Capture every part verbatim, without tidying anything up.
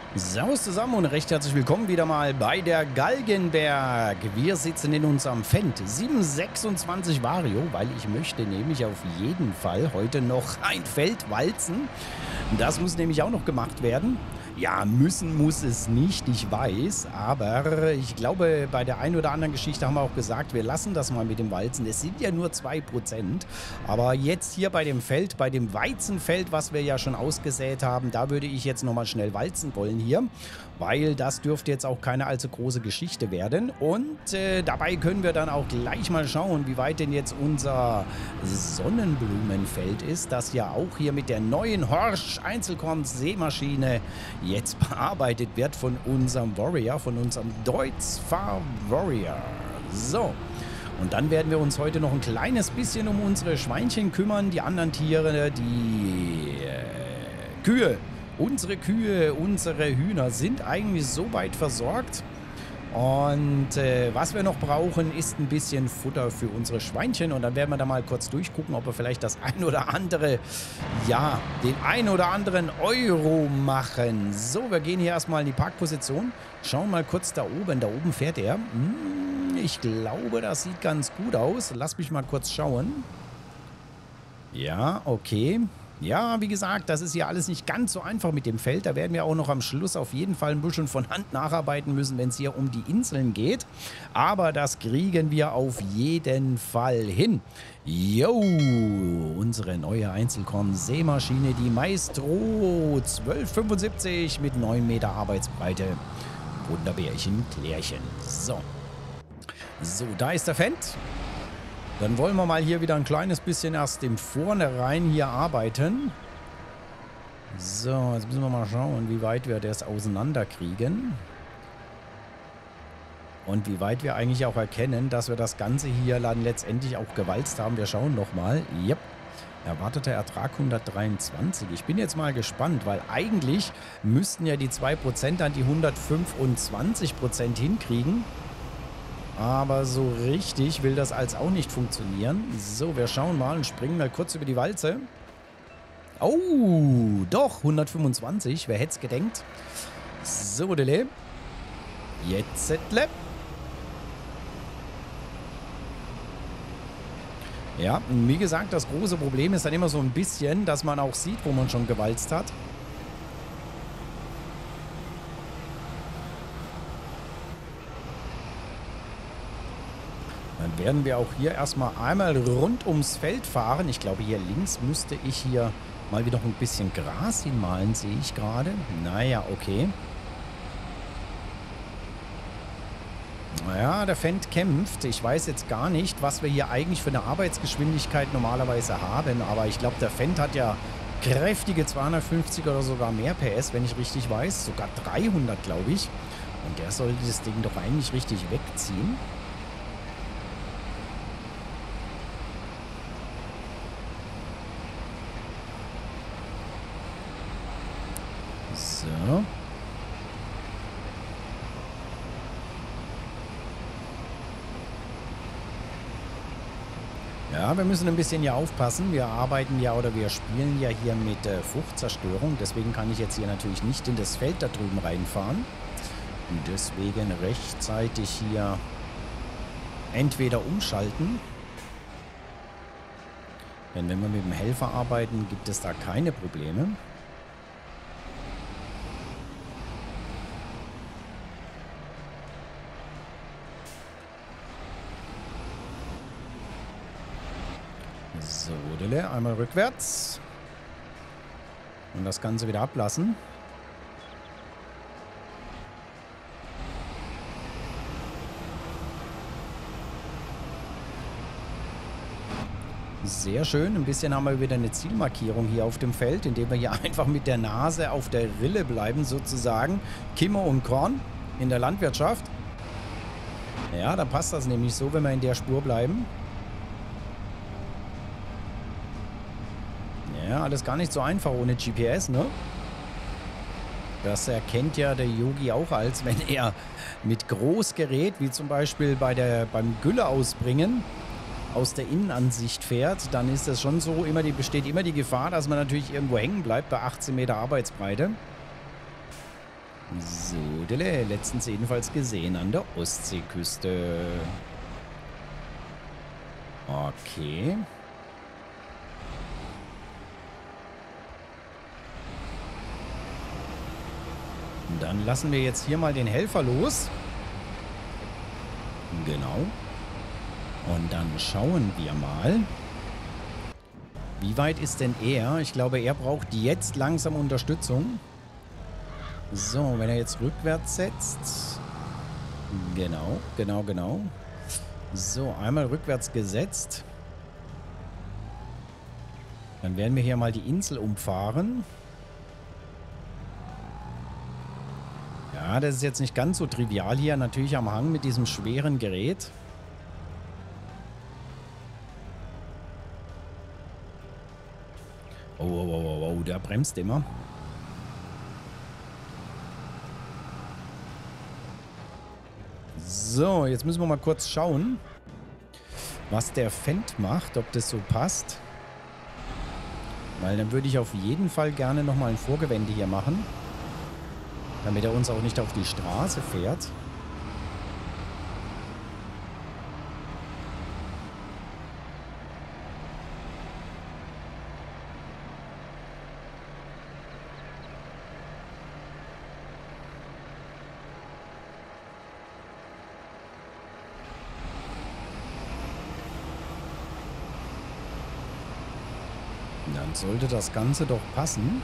Servus zusammen und recht herzlich willkommen wieder mal bei der Galgenberg. Wir sitzen in unserem Fendt sieben sechsundzwanzig Vario, weil ich möchte nämlich auf jeden Fall heute noch ein Feld walzen. Das muss nämlich auch noch gemacht werden. Ja, müssen muss es nicht, ich weiß, aber ich glaube, bei der einen oder anderen Geschichte haben wir auch gesagt, wir lassen das mal mit dem Walzen. Es sind ja nur zwei Prozent, aber jetzt hier bei dem Feld, bei dem Weizenfeld, was wir ja schon ausgesät haben, da würde ich jetzt nochmal schnell walzen wollen hier, weil das dürfte jetzt auch keine allzu große Geschichte werden. Und äh, dabei können wir dann auch gleich mal schauen, wie weit denn jetzt unser Sonnenblumenfeld ist, das ja auch hier mit der neuen Horsch Einzelkorn-Sämaschine jetzt bearbeitet wird von unserem Warrior, von unserem Deutz-Fahr Warrior. So, und dann werden wir uns heute noch ein kleines bisschen um unsere Schweinchen kümmern, die anderen Tiere, die äh, Kühe. Unsere Kühe, unsere Hühner sind eigentlich so weit versorgt. Und äh, was wir noch brauchen, ist ein bisschen Futter für unsere Schweinchen. Und dann werden wir da mal kurz durchgucken, ob wir vielleicht das ein oder andere, ja, den ein oder anderen Euro machen. So, wir gehen hier erstmal in die Parkposition. Schauen mal kurz da oben. Da oben fährt er. Hm, ich glaube, das sieht ganz gut aus. Lass mich mal kurz schauen. Ja, okay. Ja, wie gesagt, das ist ja alles nicht ganz so einfach mit dem Feld. Da werden wir auch noch am Schluss auf jeden Fall ein bisschen von Hand nacharbeiten müssen, wenn es hier um die Inseln geht. Aber das kriegen wir auf jeden Fall hin. Jo, unsere neue Einzelkorn-Sämaschine, die Maestro zwölf fünfundsiebzig mit neun Meter Arbeitsbreite. Wunderbärchen, Klärchen. So. So, da ist der Fendt. Dann wollen wir mal hier wieder ein kleines bisschen erst im Vornherein hier arbeiten. So, jetzt müssen wir mal schauen, wie weit wir das auseinanderkriegen. Und wie weit wir eigentlich auch erkennen, dass wir das Ganze hier dann letztendlich auch gewalzt haben. Wir schauen nochmal. Yep. Erwarteter Ertrag hundertdreiundzwanzig. Ich bin jetzt mal gespannt, weil eigentlich müssten ja die zwei Prozent dann die hundertfünfundzwanzig Prozent hinkriegen. Aber so richtig will das als auch nicht funktionieren. So, wir schauen mal und springen mal kurz über die Walze. Oh, doch, hundertfünfundzwanzig. Wer hätte es gedenkt? So, Dele. Jetzt, Zettle. Ja, wie gesagt, das große Problem ist dann immer so ein bisschen, dass man auch sieht, wo man schon gewalzt hat. Dann werden wir auch hier erstmal einmal rund ums Feld fahren. Ich glaube, hier links müsste ich hier mal wieder ein bisschen Gras hinmalen, sehe ich gerade. Naja, okay. Naja, der Fendt kämpft. Ich weiß jetzt gar nicht, was wir hier eigentlich für eine Arbeitsgeschwindigkeit normalerweise haben. Aber ich glaube, der Fendt hat ja kräftige zweihundertfünfzig oder sogar mehr P S, wenn ich richtig weiß. Sogar dreihundert, glaube ich. Und der soll dieses Ding doch eigentlich richtig wegziehen. So. Ja, wir müssen ein bisschen hier aufpassen. Wir arbeiten ja oder wir spielen ja hier mit äh, Fruchtzerstörung. Deswegen kann ich jetzt hier natürlich nicht in das Feld da drüben reinfahren. Und deswegen rechtzeitig hier entweder umschalten. Denn wenn wir mit dem Helfer arbeiten, gibt es da keine Probleme. So, einmal rückwärts. Und das Ganze wieder ablassen. Sehr schön. Ein bisschen haben wir wieder eine Zielmarkierung hier auf dem Feld, indem wir hier einfach mit der Nase auf der Rille bleiben, sozusagen. Kimmer und Korn in der Landwirtschaft. Ja, da passt das nämlich so, wenn wir in der Spur bleiben. Ja, alles gar nicht so einfach ohne G P S, ne? Das erkennt ja der Yogi auch, als wenn er mit Großgerät, wie zum Beispiel bei der, beim Gülle ausbringen, aus der Innenansicht fährt, dann ist das schon so, immer die, besteht immer die Gefahr, dass man natürlich irgendwo hängen bleibt bei achtzehn Meter Arbeitsbreite. So, dele, letztens jedenfalls gesehen an der Ostseeküste. Okay. Dann lassen wir jetzt hier mal den Helfer los. Genau. Und dann schauen wir mal. Wie weit ist denn er? Ich glaube, er braucht jetzt langsam Unterstützung. So, wenn er jetzt rückwärts setzt. Genau, genau, genau. So, einmal rückwärts gesetzt. Dann werden wir hier mal die Insel umfahren. Ja, das ist jetzt nicht ganz so trivial hier. Natürlich am Hang mit diesem schweren Gerät. Oh, oh, oh, oh, oh, der bremst immer. So, jetzt müssen wir mal kurz schauen, was der Fendt macht, ob das so passt. Weil dann würde ich auf jeden Fall gerne nochmal ein Vorgewende hier machen. Damit er uns auch nicht auf die Straße fährt. Dann sollte das Ganze doch passen.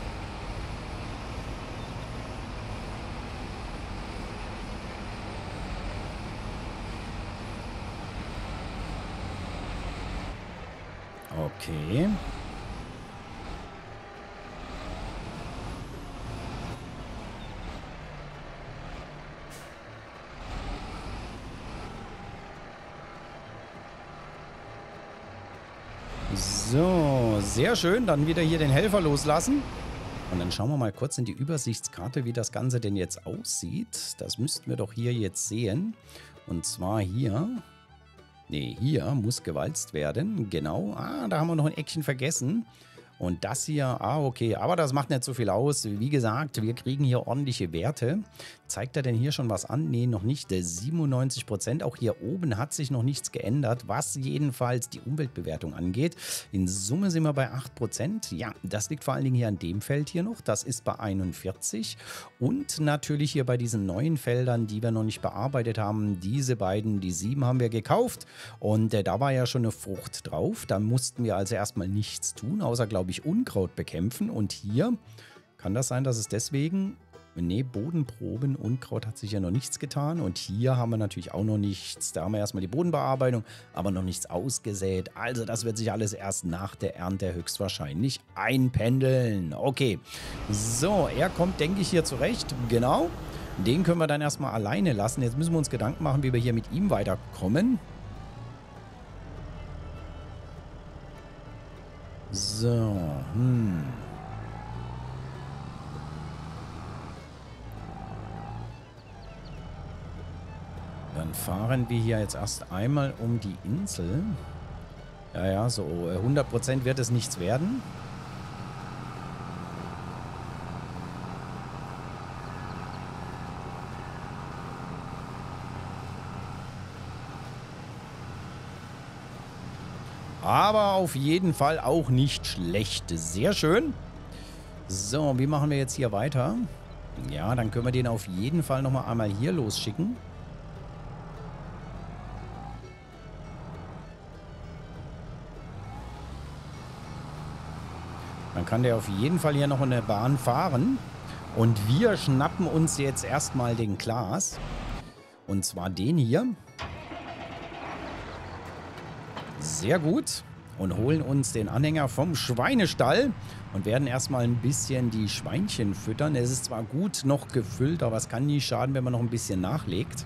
Okay. So, sehr schön. Dann wieder hier den Helfer loslassen. Und dann schauen wir mal kurz in die Übersichtskarte, wie das Ganze denn jetzt aussieht. Das müssten wir doch hier jetzt sehen. Und zwar hier. Ne, hier muss gewalzt werden. Genau. Ah, da haben wir noch ein Eckchen vergessen. Und das hier, ah, okay, aber das macht nicht so viel aus. Wie gesagt, wir kriegen hier ordentliche Werte. Zeigt er denn hier schon was an? Nee, noch nicht. siebenundneunzig Prozent. Auch hier oben hat sich noch nichts geändert, was jedenfalls die Umweltbewertung angeht. In Summe sind wir bei acht Prozent. Ja, das liegt vor allen Dingen hier an dem Feld hier noch. Das ist bei einundvierzig. Und natürlich hier bei diesen neuen Feldern, die wir noch nicht bearbeitet haben. Diese beiden, die sieben haben wir gekauft. Und äh, da war ja schon eine Frucht drauf. Da mussten wir also erstmal nichts tun, außer, glaube ich, Unkraut bekämpfen. Und hier kann das sein, dass es deswegen... Ne, Bodenproben, Unkraut hat sich ja noch nichts getan. Und hier haben wir natürlich auch noch nichts. Da haben wir erstmal die Bodenbearbeitung, aber noch nichts ausgesät. Also das wird sich alles erst nach der Ernte höchstwahrscheinlich einpendeln. Okay, so, er kommt, denke ich, hier zurecht. Genau, den können wir dann erstmal alleine lassen. Jetzt müssen wir uns Gedanken machen, wie wir hier mit ihm weiterkommen. So, hm... Dann fahren wir hier jetzt erst einmal um die Insel. Ja, ja, so hundert Prozent wird es nichts werden. Aber auf jeden Fall auch nicht schlecht. Sehr schön. So, wie machen wir jetzt hier weiter? Ja, dann können wir den auf jeden Fall nochmal einmal hier losschicken. Dann kann der auf jeden Fall hier noch eine Bahn fahren. Und wir schnappen uns jetzt erstmal den Klaas. Und zwar den hier. Sehr gut. Und holen uns den Anhänger vom Schweinestall. Und werden erstmal ein bisschen die Schweinchen füttern. Es ist zwar gut noch gefüllt, aber es kann nie schaden, wenn man noch ein bisschen nachlegt.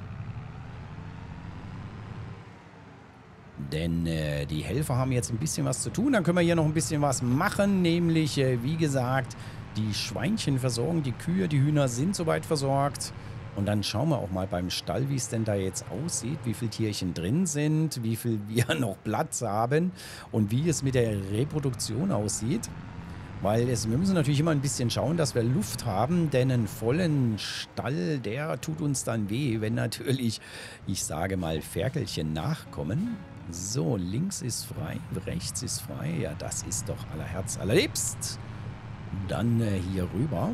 Denn äh, die Helfer haben jetzt ein bisschen was zu tun. Dann können wir hier noch ein bisschen was machen. Nämlich, äh, wie gesagt, die Schweinchen versorgen. Die Kühe, die Hühner sind soweit versorgt. Und dann schauen wir auch mal beim Stall, wie es denn da jetzt aussieht. Wie viele Tierchen drin sind. Wie viel wir noch Platz haben. Und wie es mit der Reproduktion aussieht. Weil es, wir müssen natürlich immer ein bisschen schauen, dass wir Luft haben, denn einen vollen Stall, der tut uns dann weh, wenn natürlich, ich sage mal, Ferkelchen nachkommen. So, links ist frei, rechts ist frei. Ja, das ist doch aller Herz allerliebst. Dann äh, hier rüber.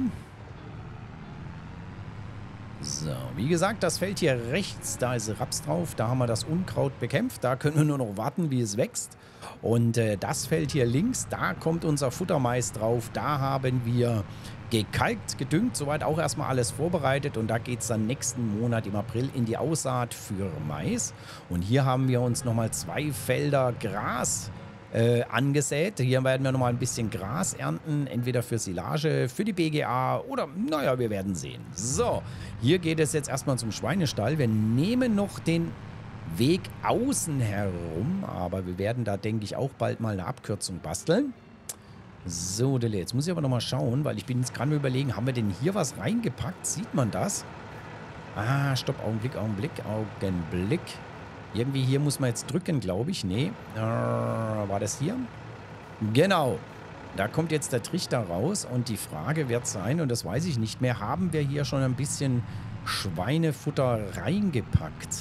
So, wie gesagt, das Feld hier rechts, da ist Raps drauf, da haben wir das Unkraut bekämpft, da können wir nur noch warten, wie es wächst. Und äh, das Feld hier links, da kommt unser Futtermais drauf, da haben wir gekalkt, gedüngt, soweit auch erstmal alles vorbereitet und da geht es dann nächsten Monat im April in die Aussaat für Mais. Und hier haben wir uns nochmal zwei Felder Gras Äh, angesät. Hier werden wir nochmal ein bisschen Gras ernten, entweder für Silage, für die B G A oder, naja, wir werden sehen. So, hier geht es jetzt erstmal zum Schweinestall. Wir nehmen noch den Weg außen herum, aber wir werden da, denke ich, auch bald mal eine Abkürzung basteln. So, Dele, jetzt muss ich aber nochmal schauen, weil ich bin jetzt gerade mal überlegen, haben wir denn hier was reingepackt? Sieht man das? Ah, stopp, Augenblick, Augenblick, Augenblick. Irgendwie hier muss man jetzt drücken, glaube ich. Nee. Äh, war das hier? Genau. Da kommt jetzt der Trichter raus und die Frage wird sein, und das weiß ich nicht mehr, haben wir hier schon ein bisschen Schweinefutter reingepackt?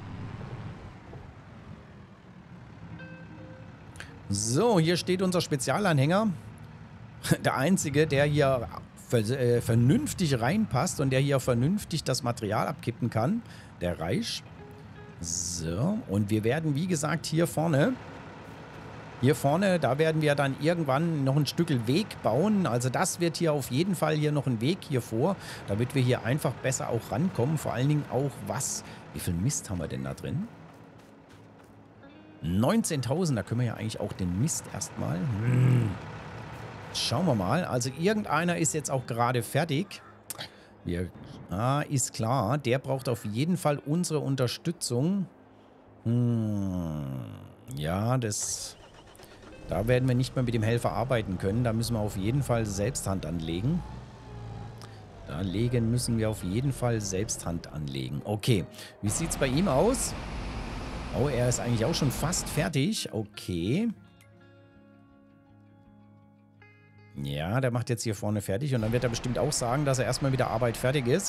So, hier steht unser Spezialanhänger. Der einzige, der hier äh, vernünftig reinpasst und der hier vernünftig das Material abkippen kann. Der Reisch. So, und wir werden, wie gesagt, hier vorne, hier vorne, da werden wir dann irgendwann noch ein Stück Weg bauen. Also das wird hier auf jeden Fall hier noch ein Weg hier vor, damit wir hier einfach besser auch rankommen. Vor allen Dingen auch was, wie viel Mist haben wir denn da drin? neunzehntausend, da können wir ja eigentlich auch den Mist erstmal. Hm. Schauen wir mal, also irgendeiner ist jetzt auch gerade fertig. Wir, ah, ist klar. Der braucht auf jeden Fall unsere Unterstützung. Hm, ja, das... Da werden wir nicht mehr mit dem Helfer arbeiten können. Da müssen wir auf jeden Fall selbst Hand anlegen. Da legen müssen wir auf jeden Fall selbst Hand anlegen. Okay, wie sieht es bei ihm aus? Oh, er ist eigentlich auch schon fast fertig. Okay. Ja, der macht jetzt hier vorne fertig und dann wird er bestimmt auch sagen, dass er erstmal mit der Arbeit fertig ist.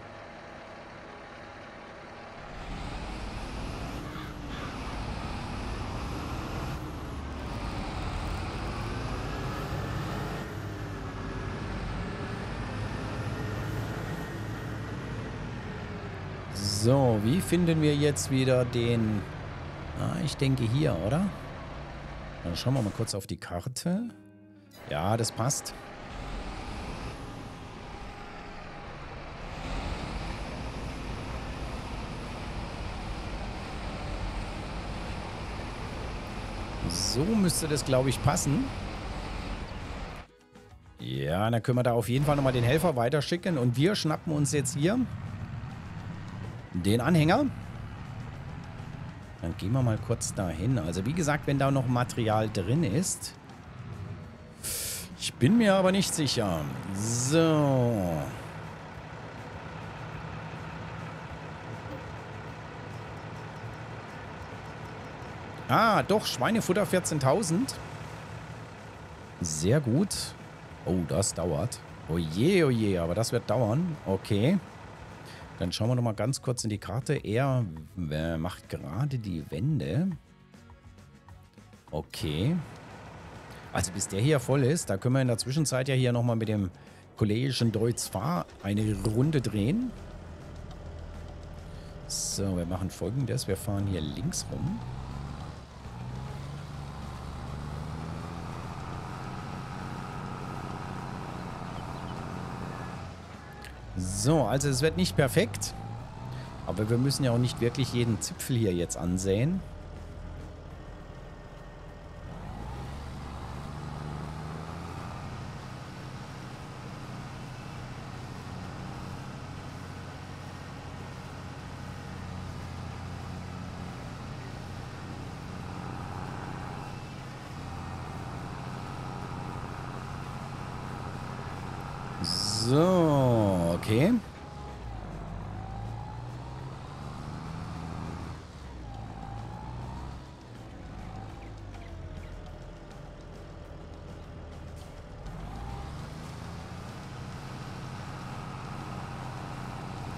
So, wie finden wir jetzt wieder den... Ah, ich denke hier, oder? Dann schauen wir mal kurz auf die Karte. Ja, das passt. So müsste das, glaube ich, passen. Ja, dann können wir da auf jeden Fall nochmal den Helfer weiterschicken. Und wir schnappen uns jetzt hier den Anhänger. Dann gehen wir mal kurz dahin. Also wie gesagt, wenn da noch Material drin ist... Ich bin mir aber nicht sicher. So. Ah, doch, Schweinefutter vierzehntausend. Sehr gut. Oh, das dauert. Oh je, oh je, aber das wird dauern. Okay. Dann schauen wir noch mal ganz kurz in die Karte. Er äh, macht gerade die Wände. Okay. Also bis der hier voll ist, da können wir in der Zwischenzeit ja hier nochmal mit dem kollegischen Deutz Fahr eine Runde drehen. So, wir machen Folgendes. Wir fahren hier links rum. So, also es wird nicht perfekt. Aber wir müssen ja auch nicht wirklich jeden Zipfel hier jetzt ansehen. So, okay.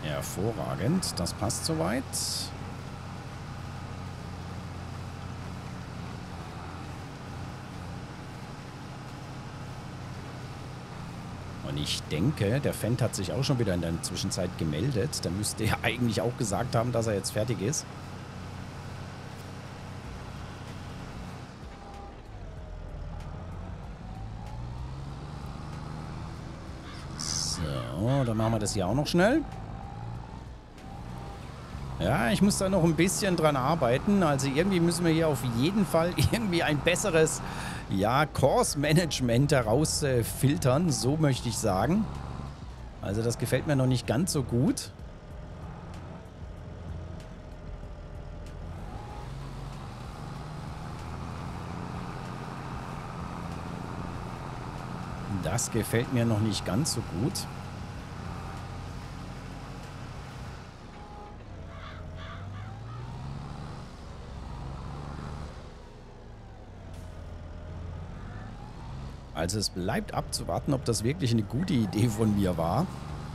Hervorragend. Das passt soweit. Und ich denke, der Fendt hat sich auch schon wieder in der Zwischenzeit gemeldet. Der müsste ja eigentlich auch gesagt haben, dass er jetzt fertig ist. So, dann machen wir das hier auch noch schnell. Ja, ich muss da noch ein bisschen dran arbeiten. Also irgendwie müssen wir hier auf jeden Fall irgendwie ein besseres, ja, Course-Management herausfiltern. Äh, so möchte ich sagen. Also das gefällt mir noch nicht ganz so gut. Das gefällt mir noch nicht ganz so gut. Also es bleibt abzuwarten, ob das wirklich eine gute Idee von mir war.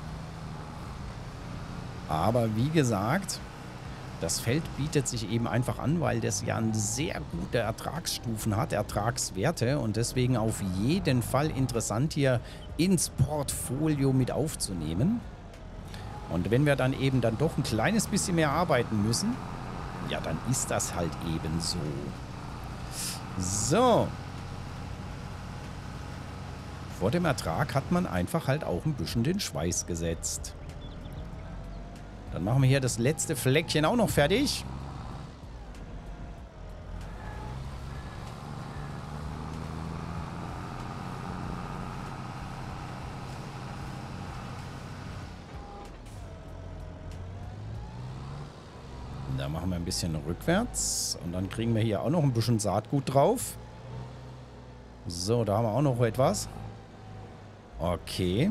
Aber wie gesagt, das Feld bietet sich eben einfach an, weil das ja eine sehr gute Ertragsstufen hat, Ertragswerte und deswegen auf jeden Fall interessant hier ins Portfolio mit aufzunehmen. Und wenn wir dann eben dann doch ein kleines bisschen mehr arbeiten müssen, ja, dann ist das halt eben so. So. Vor dem Ertrag hat man einfach halt auch ein bisschen den Schweiß gesetzt. Dann machen wir hier das letzte Fleckchen auch noch fertig. Da machen wir ein bisschen rückwärts. Und dann kriegen wir hier auch noch ein bisschen Saatgut drauf. So, da haben wir auch noch etwas. Okay.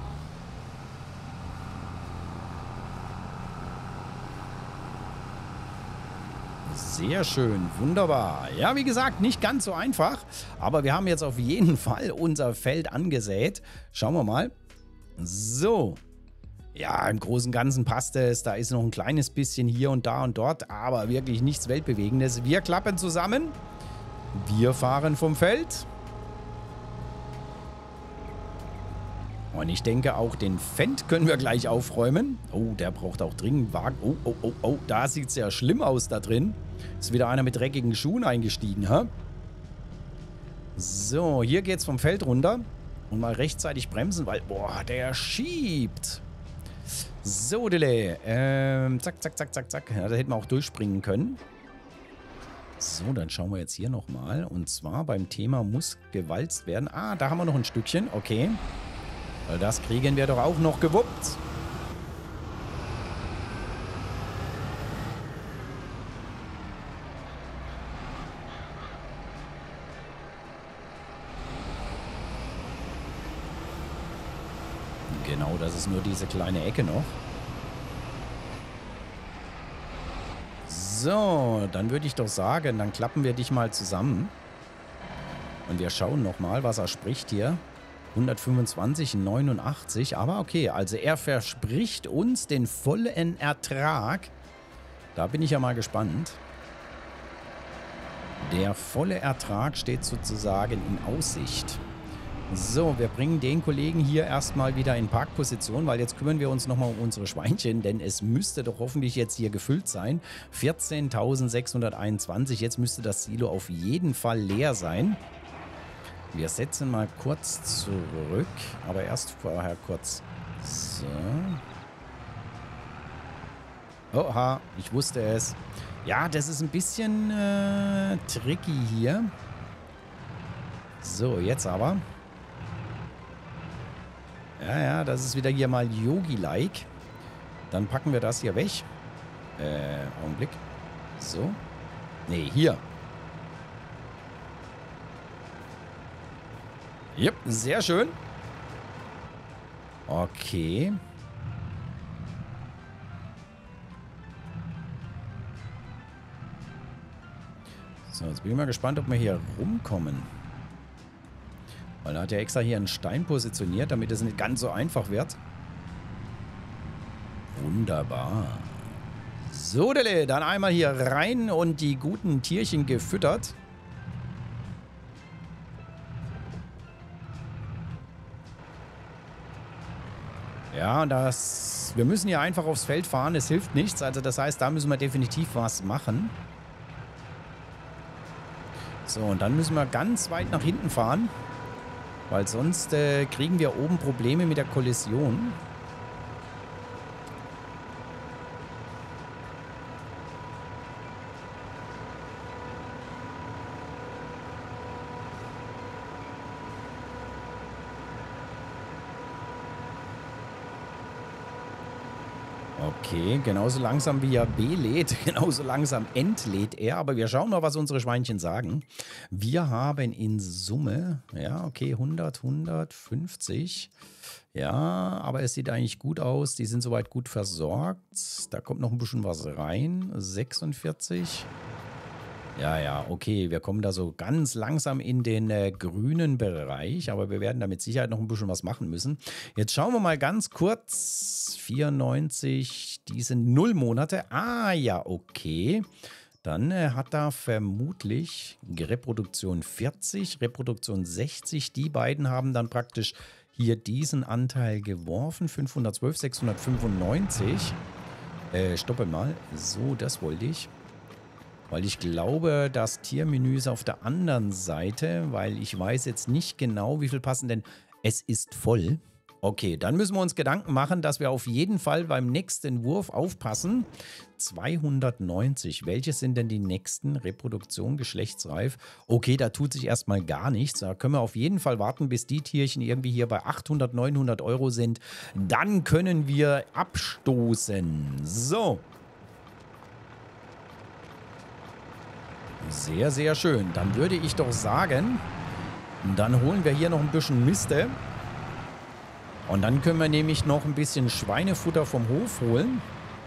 Sehr schön, wunderbar. Ja, wie gesagt, nicht ganz so einfach, aber wir haben jetzt auf jeden Fall unser Feld angesät. Schauen wir mal. So. Ja, im Großen und Ganzen passt es. Da ist noch ein kleines bisschen hier und da und dort, aber wirklich nichts Weltbewegendes. Wir klappen zusammen. Wir fahren vom Feld. Und ich denke, auch den Fendt können wir gleich aufräumen. Oh, der braucht auch dringend Wagen. Oh, oh, oh, oh, da sieht es ja schlimm aus da drin. Ist wieder einer mit dreckigen Schuhen eingestiegen, hä? So, hier geht's vom Feld runter. Und mal rechtzeitig bremsen, weil, boah, der schiebt. So, Dille. Ähm, zack, zack, zack, zack, zack. Ja, da hätten wir auch durchspringen können. So, dann schauen wir jetzt hier nochmal. Und zwar beim Thema muss gewalzt werden. Ah, da haben wir noch ein Stückchen. Okay. Weil das kriegen wir doch auch noch gewuppt. Genau, das ist nur diese kleine Ecke noch. So, dann würde ich doch sagen, dann klappen wir dich mal zusammen. Und wir schauen nochmal, was er spricht hier. hundertfünfundzwanzig, neunundachtzig, aber okay, also er verspricht uns den vollen Ertrag. Da bin ich ja mal gespannt. Der volle Ertrag steht sozusagen in Aussicht. So, wir bringen den Kollegen hier erstmal wieder in Parkposition, weil jetzt kümmern wir uns nochmal um unsere Schweinchen, denn es müsste doch hoffentlich jetzt hier gefüllt sein. vierzehntausendsechshunderteinundzwanzig, jetzt müsste das Silo auf jeden Fall leer sein. Wir setzen mal kurz zurück, aber erst vorher kurz. So. Oha, ich wusste es. Ja, das ist ein bisschen äh, tricky hier. So, jetzt aber. Ja, ja, das ist wieder hier mal Yogi-like. Dann packen wir das hier weg. Äh, Augenblick. So. Nee, hier. Yep, sehr schön. Okay. So, jetzt bin ich mal gespannt, ob wir hier rumkommen. Weil da hat er extra hier einen Stein positioniert, damit es nicht ganz so einfach wird. Wunderbar. So, Dele, dann einmal hier rein und die guten Tierchen gefüttert. Ja, das, wir müssen hier einfach aufs Feld fahren. Es hilft nichts. Also das heißt, da müssen wir definitiv was machen. So, und dann müssen wir ganz weit nach hinten fahren. Weil sonst äh, kriegen wir oben Probleme mit der Kollision. Okay, genauso langsam wie er B lädt, genauso langsam entlädt er. Aber wir schauen mal, was unsere Schweinchen sagen. Wir haben in Summe, ja, okay, hundert, hundertfünfzig. Ja, aber es sieht eigentlich gut aus. Die sind soweit gut versorgt. Da kommt noch ein bisschen was rein. sechsundvierzig. Ja, ja, okay, wir kommen da so ganz langsam in den äh, grünen Bereich, aber wir werden da mit Sicherheit noch ein bisschen was machen müssen. Jetzt schauen wir mal ganz kurz, vierundneunzig, die sind null Monate. Ah, ja, okay. Dann äh, hat er vermutlich Reproduktion vierzig, Reproduktion sechzig. Die beiden haben dann praktisch hier diesen Anteil geworfen, fünfhundertzwölf, sechshundertfünfundneunzig. Äh, stoppe mal, so, das wollte ich. Weil ich glaube, das Tiermenü ist auf der anderen Seite, weil ich weiß jetzt nicht genau, wie viel passen, denn es ist voll. Okay, dann müssen wir uns Gedanken machen, dass wir auf jeden Fall beim nächsten Wurf aufpassen. zweihundertneunzig, welche sind denn die nächsten? Reproduktion, geschlechtsreif. Okay, da tut sich erstmal gar nichts. Da können wir auf jeden Fall warten, bis die Tierchen irgendwie hier bei achthundert, neunhundert Euro sind. Dann können wir abstoßen. So. Sehr, sehr schön. Dann würde ich doch sagen, dann holen wir hier noch ein bisschen Miste. Und dann können wir nämlich noch ein bisschen Schweinefutter vom Hof holen.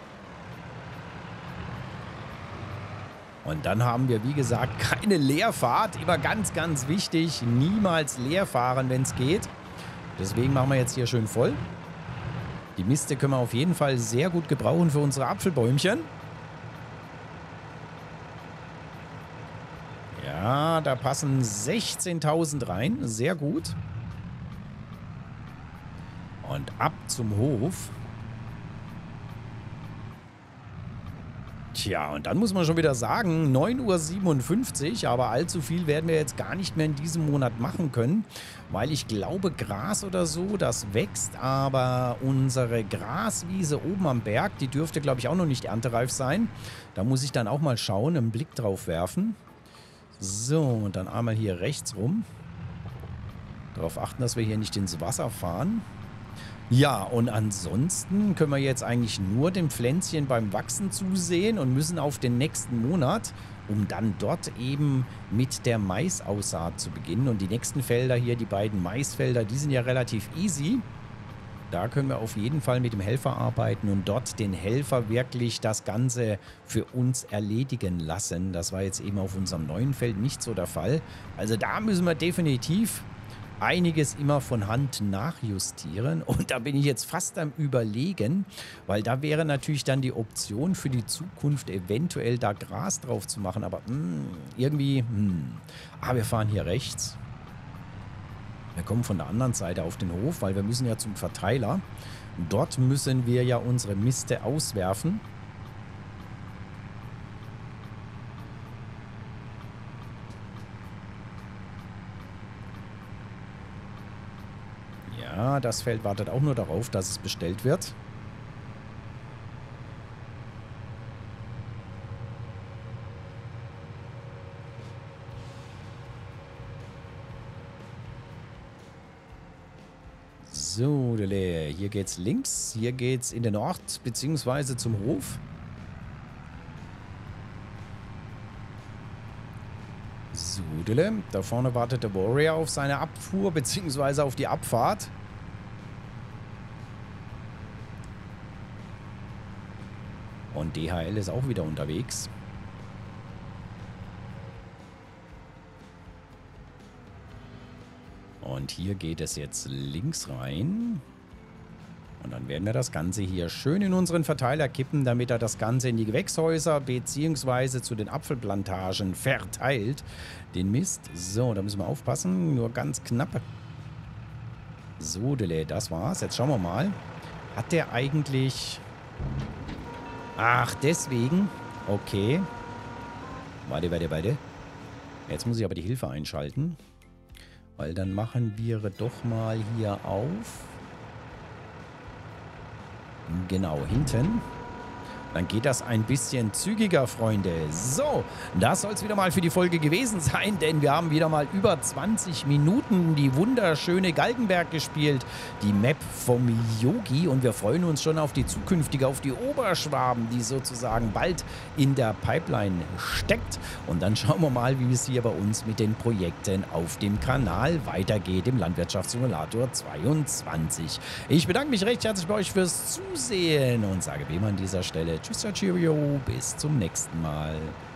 Und dann haben wir, wie gesagt, keine Leerfahrt. Immer ganz, ganz wichtig, niemals leer fahren, wenn es geht. Deswegen machen wir jetzt hier schön voll. Die Miste können wir auf jeden Fall sehr gut gebrauchen für unsere Apfelbäumchen. Ja, da passen sechzehntausend rein. Sehr gut. Und ab zum Hof. Tja, und dann muss man schon wieder sagen, neun Uhr siebenundfünfzig, aber allzu viel werden wir jetzt gar nicht mehr in diesem Monat machen können, weil ich glaube, Gras oder so, das wächst, aber unsere Graswiese oben am Berg, die dürfte, glaube ich, auch noch nicht erntereif sein. Da muss ich dann auch mal schauen, einen Blick drauf werfen. So, und dann einmal hier rechts rum. Darauf achten, dass wir hier nicht ins Wasser fahren. Ja, und ansonsten können wir jetzt eigentlich nur dem Pflänzchen beim Wachsen zusehen und müssen auf den nächsten Monat, um dann dort eben mit der Maisaussaat zu beginnen. Und die nächsten Felder hier, die beiden Maisfelder, die sind ja relativ easy. Da können wir auf jeden Fall mit dem Helfer arbeiten und dort den Helfer wirklich das Ganze für uns erledigen lassen. Das war jetzt eben auf unserem neuen Feld nicht so der Fall. Also da müssen wir definitiv einiges immer von Hand nachjustieren. Und da bin ich jetzt fast am Überlegen, weil da wäre natürlich dann die Option für die Zukunft eventuell da Gras drauf zu machen. Aber mh, irgendwie, mh. ah, wir fahren hier rechts. Wir kommen von der anderen Seite auf den Hof, weil wir müssen ja zum Verteiler. Dort müssen wir ja unsere Miste auswerfen. Ja, das Feld wartet auch nur darauf, dass es bestellt wird. So, hier geht's links, hier geht's in den Ort, beziehungsweise zum Hof. So, da vorne wartet der Warrior auf seine Abfuhr, beziehungsweise auf die Abfahrt. Und D H L ist auch wieder unterwegs. Und hier geht es jetzt links rein. Und dann Dann werden wir das Ganze hier schön in unseren Verteiler kippen, damit er das Ganze in die Gewächshäuser bzw. zu den Apfelplantagen verteilt. Den Mist. So, da müssen wir aufpassen. Nur ganz knapp. So, Dele, das war's. Jetzt schauen wir mal. Hat der eigentlich... Ach, deswegen. Okay. Warte, warte, warte. Jetzt muss ich aber die Hilfe einschalten. Weil dann machen wir doch mal hier auf. Genau, hinten. Dann geht das ein bisschen zügiger, Freunde. So, das soll es wieder mal für die Folge gewesen sein, denn wir haben wieder mal über zwanzig Minuten die wunderschöne Galgenberg gespielt, die Map vom Yogi, und wir freuen uns schon auf die zukünftige, auf die Oberschwaben, die sozusagen bald in der Pipeline steckt. Und dann schauen wir mal, wie es hier bei uns mit den Projekten auf dem Kanal weitergeht, im Landwirtschaftssimulator zweiundzwanzig. Ich bedanke mich recht herzlich bei euch fürs Zusehen und sage wie immer an dieser Stelle Tschüss, Cheerio, bis zum nächsten Mal.